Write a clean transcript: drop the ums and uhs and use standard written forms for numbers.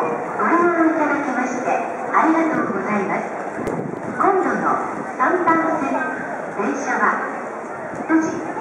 ご利用いただきましてありがとうございます。今度の3番線電車は9時